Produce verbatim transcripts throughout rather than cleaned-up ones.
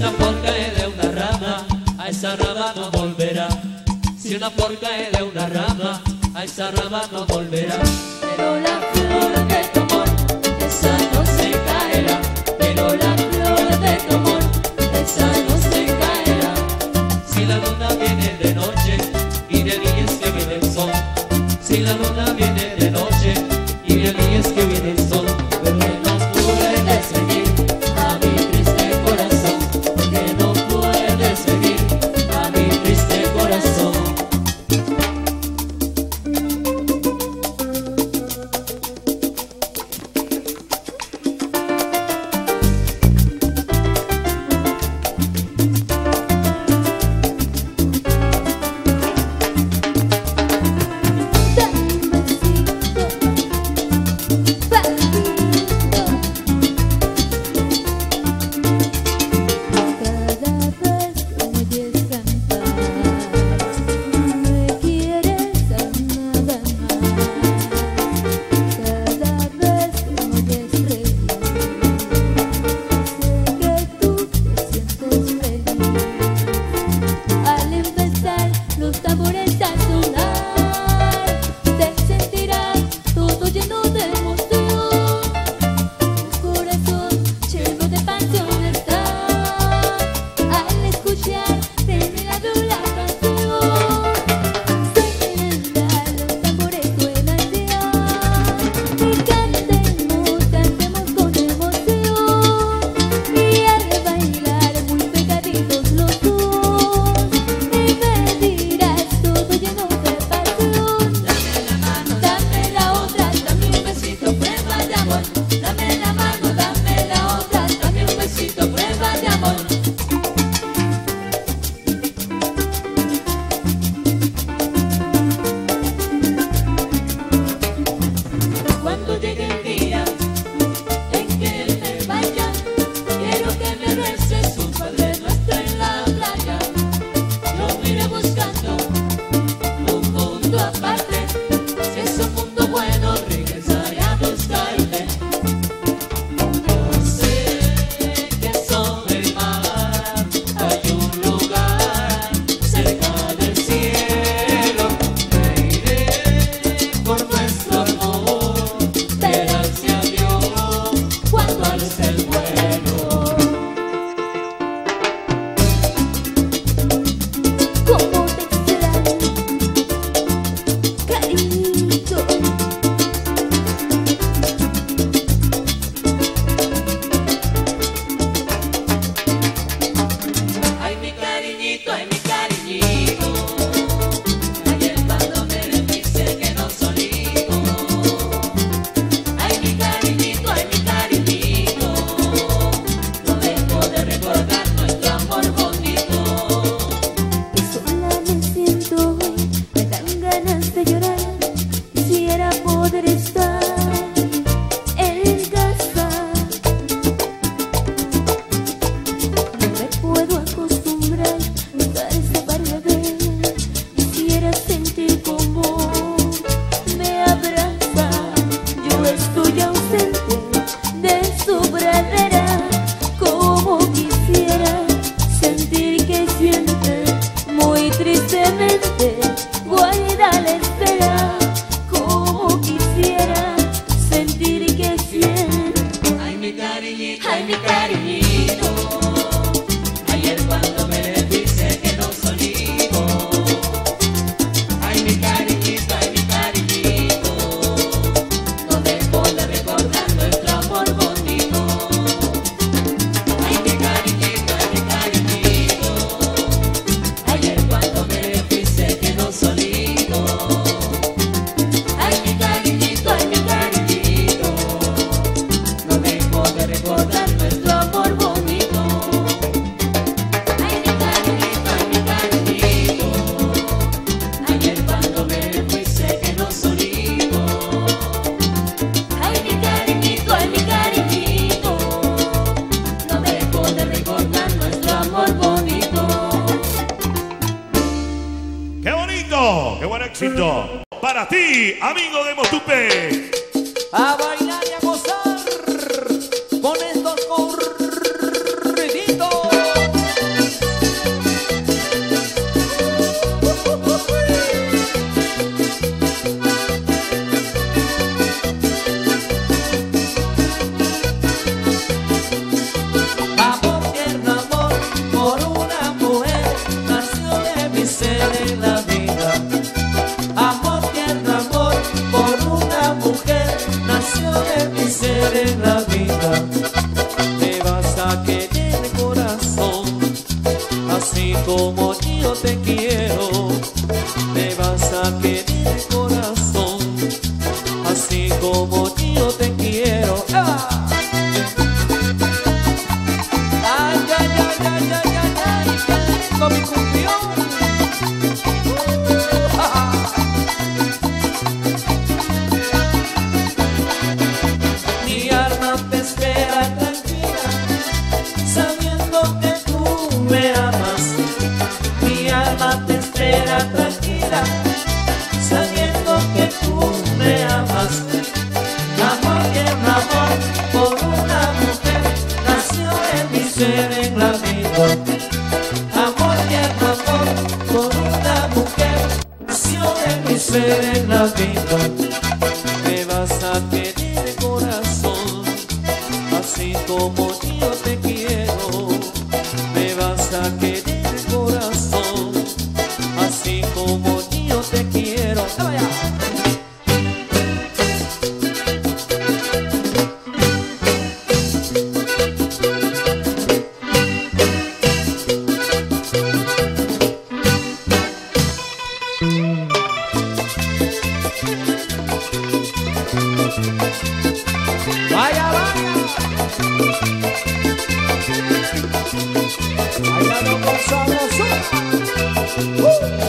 una flor cae de una rama, a esa rama no volverá. Si una flor cae de una rama, a esa rama no volverá. Pero la flor de tu amor, esa no se caerá. Pero la flor de tu amor, esa no se caerá. Si la luna viene de noche y de día es que viene el sol. Si la luna viene de noche y de día es que viene el sol. Porque no puedes venir a mi triste corazón. Porque no puedes venir a mi triste corazón. ¡Qué buen éxito! Para ti, amigo de Motupe. A bailar y a gozar con estos corriditos. ay, ay, ay, ay, con mi cumbión. Mi alma te espera tranquila, sabiendo que tú me amas. Mi alma te espera tranquila, sabiendo que tú me amas. Amor y el amor por una mujer nació en mi ser en la vida. Amor y el amor por una mujer nació en mi ser en la vida. Me vas a querer corazón, así como yo te quiero. Me vas a querer corazón, así como yo te quiero. ¡Vaya! Vaya, vaya. Bailando con sabrosura. Uh.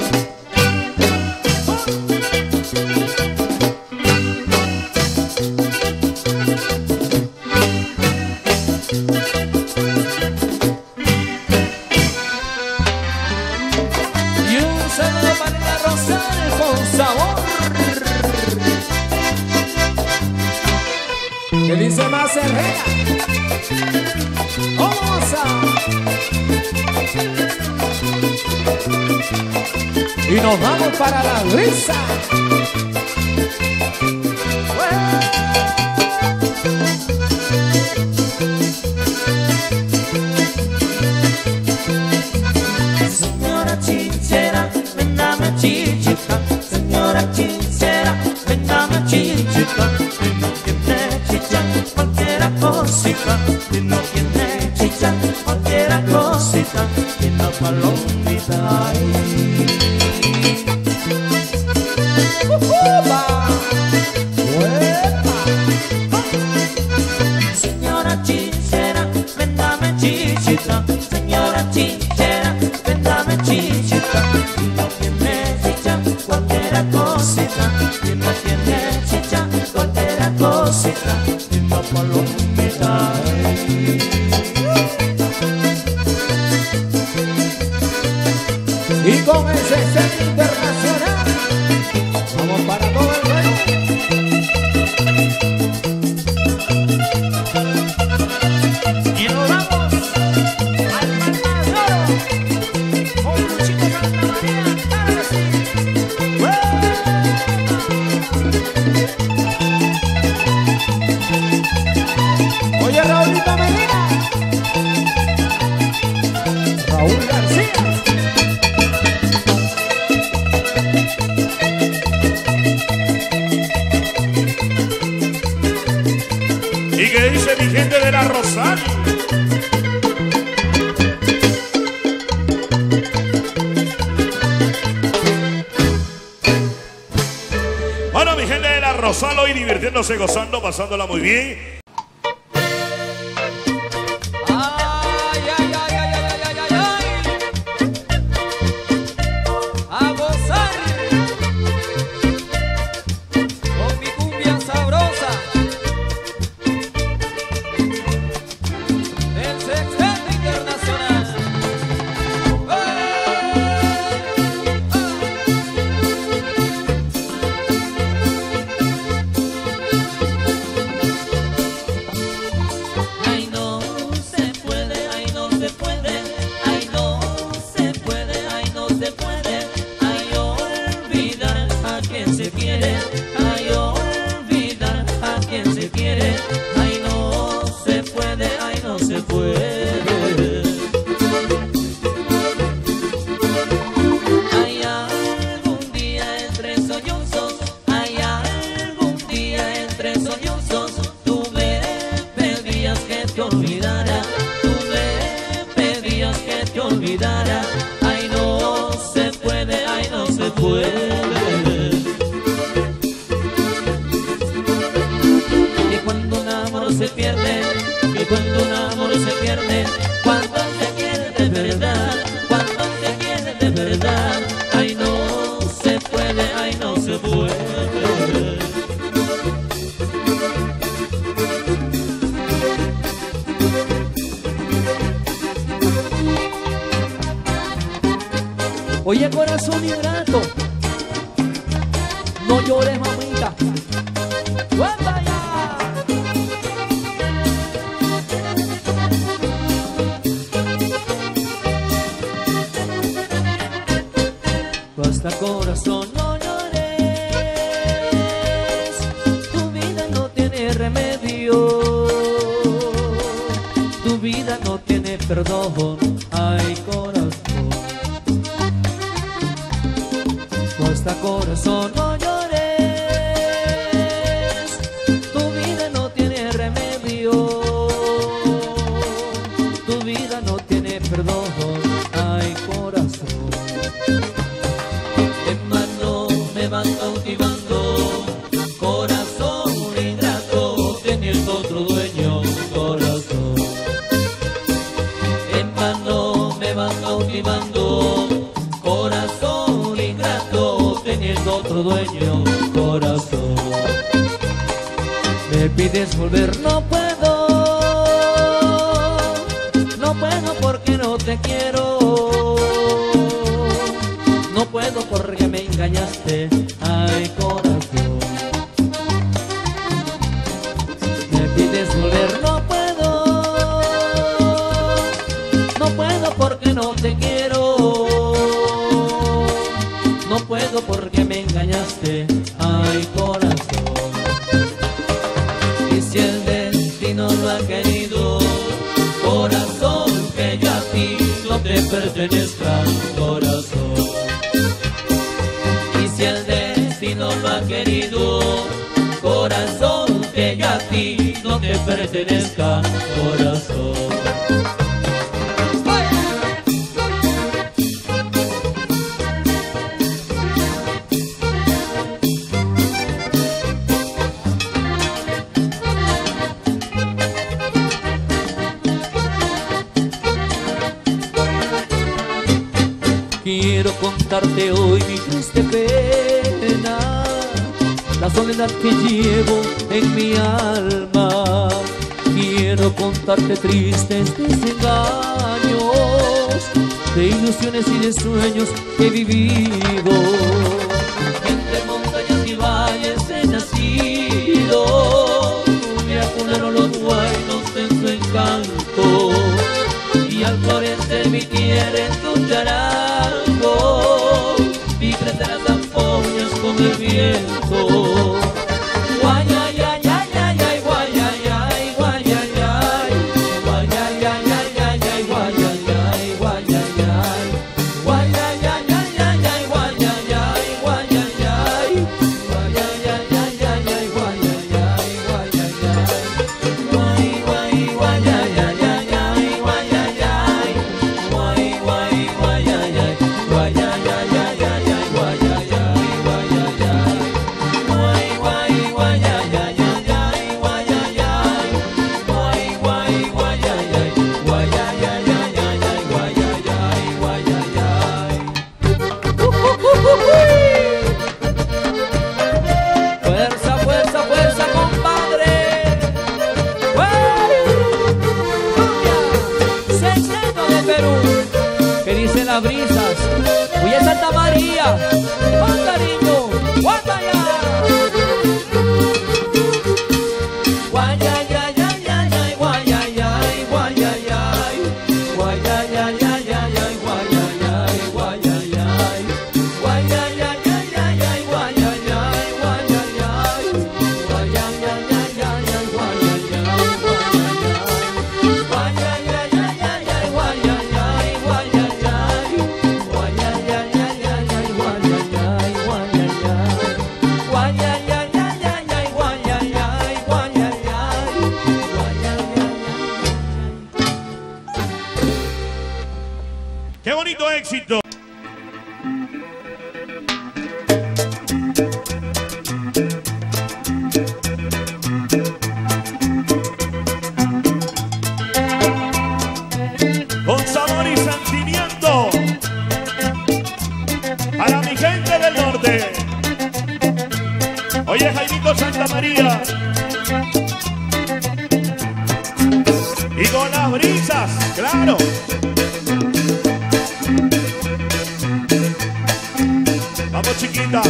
Y un saludo para la Rosal con sabor. Que dice más Herrera. Vamos a. Y nos vamos para la risa. Señora chinchera, ven dame chichica. Señora chinchera, ven dame chichica. Cualquiera cosita, y no tiene chicha, cualquiera cosita, y la palomita. Señora chinchera, ven dame chichita. Señora chinchera, ven dame chichita. Y no tiene chicha, cualquiera cosita, y no tiene chicha, cualquiera cosita. Y con ese set internacional vamos para todo el mundo. Y nos vamos al Palmas de Oro con Luchito Santa María. ¡Claro que sí! Oye, Raulito Medina, Raúl García. ¿Y qué dice mi gente de la Rosal? Bueno, mi gente de la Rosal, hoy divirtiéndose, gozando, pasándola muy bien. Que cuando un amor se pierde, que cuando un amor se pierde, cuando se quiere de verdad, cuando se quiere de verdad, ay no se puede, ay no se puede. Oye, corazón ingrato, no llores, mamita. ¡Guapa ya! Basta, corazón, no llores, tu vida no tiene remedio, tu vida no tiene perdón, ay corazón. Basta, corazón, no llores, tu vida no tiene remedio, tu vida no tiene perdón, ay corazón. En vano me van cautivando, corazón ingrato, teniendo otro dueño, corazón. En vano me van cautivando, corazón ingrato, teniendo otro dueño, corazón. Me pides volver, no puedo, no puedo porque no te quiero, no puedo porque me engañaste, ay corazón. Me pides volver, no puedo, no puedo porque no te quiero, no puedo porque me engañaste, ay corazón. Y si el destino lo ha querido, corazón, que yo a ti no te pertenezca, corazón. Y si el destino lo ha querido, corazón, que yo a ti no te pertenezca, corazón. Quiero contarte hoy mi triste pena, la soledad que llevo en mi alma. Quiero contarte tristes desengaños, de ilusiones y de sueños que he vivido. Entre montañas y valles he nacido, me acunaron los guaynos en su encanto, y al florecer mi tierra en tu charango vi crecer las ampollas con el viento. Guayayayayay, guayayay, guayayay, guayayayayay, guayayay, guayayay, guayayayayay, guayayay, guayayay, guayayayayay, guayayay, guayayay, guay, guay, guayayayay, guayayay, guay, guay, guayayay, guayayayayay, guayayay, guayayay, guay, guay, guayayayay, guayayay, guay, guay, guayayay, guayayayayay, guayayay, guayayay. Fuerza, fuerza, fuerza, compadre. Sexteto de Perú, que dicen las brisas. Oye, Santa María, con cariño, guataya. Guayayayayay, guayayay, guayayay, guayayayayay, guayayay, guayayay, guayayayayay, guayayay, guayayay, guayayayayay, guayayay, guayayayayay, guayayay, guayayay, guayayayayay, guayayay, guayayay, guayayayayay, guayayay, guayayay, guayayay. ¡Qué bonito éxito! Con sabor y sal. Y con las brisas, claro. Vamos, chiquita.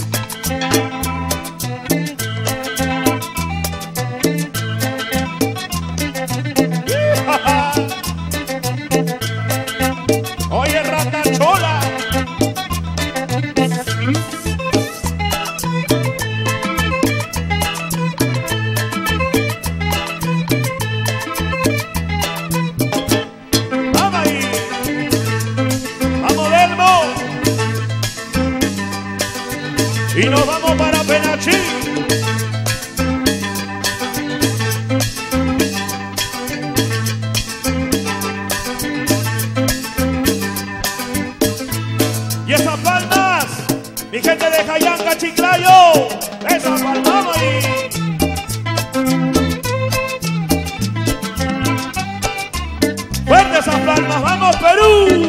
Oye, ratachola. Vamos ahí. Vamos, Delmo. Y nos vamos para Penachí. Y esas palmas, mi gente de Jayanca, Chiclayo, esas palmas ahí. Fuerte esas palmas, vamos Perú.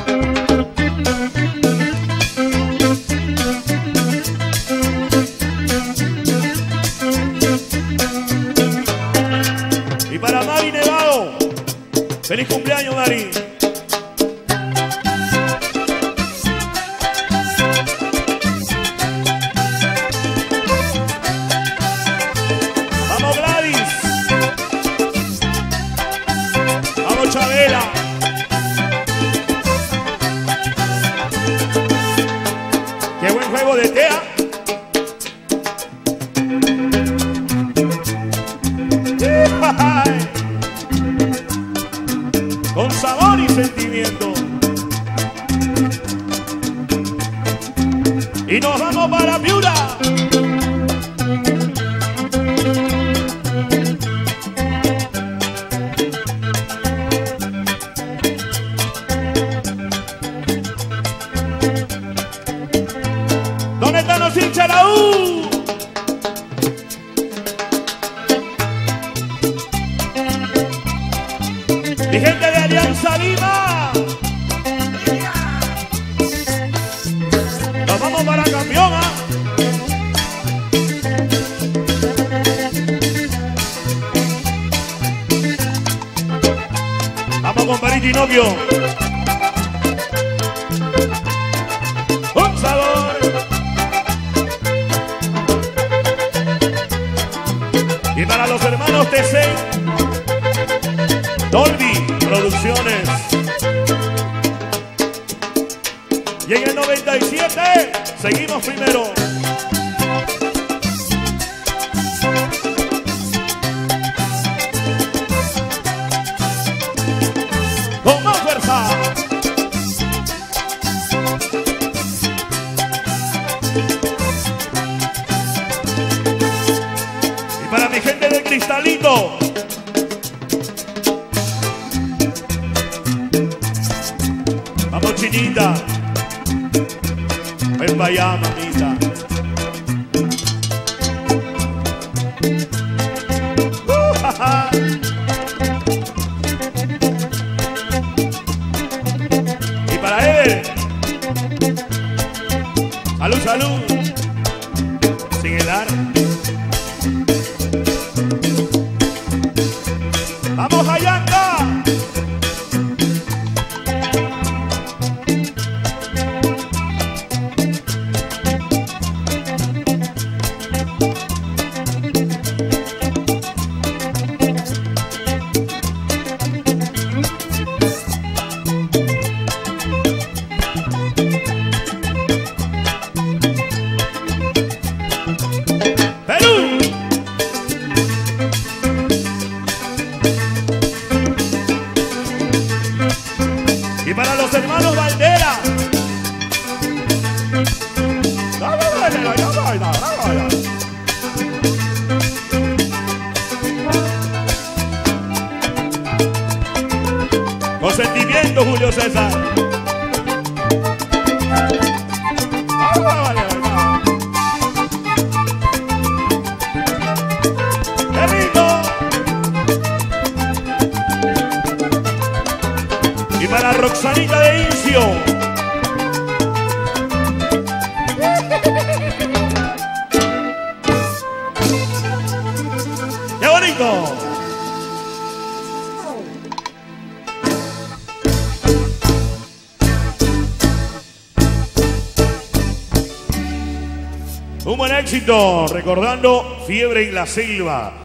Y para Mari Nevado, feliz cumpleaños, Mari. Vamos, Gladys. Vamos, Chabela. Qué buen juego de tea. Con sabor y sentimiento. Y nos vamos para Piura. ¿Dónde están los hinchas de la U? Mi gente de Alianza Lima. Nos vamos para Campeón, ¿ah? Vamos con Parito y Novio. Un sabor. Y para los hermanos T C, Dolby Producciones. Y en el noventa y siete seguimos primero. Con más fuerza. Y para mi gente del Cristalito. Vamos, Chinita. Ven para allá, mamita. Uh, ja, ja. Y para él. Salud, salud. Sin helar. Vamos, Jayanca. Y para los hermanos Valdera. Con sentimiento, Julio César. ¡Qué rico! Y para Roxanita de Incio. ¡Qué bonito! Un buen éxito, recordando Fiebre en la Selva.